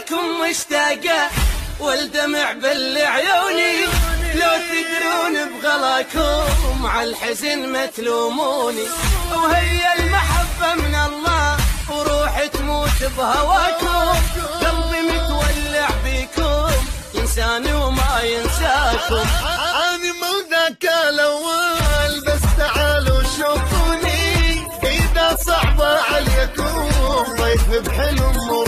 لكم مشتاقة والدمع بالعيوني، لو تدرون بغلاكم عالحزن ما تلوموني. وهي المحبة من الله وروحي تموت بهواكم، قلبي متولع بيكم ينساني وما ينساكم. أنا مو ذاك الأول بس تعالوا شوفوني، إذا صعبة عليكم ضيف بحلم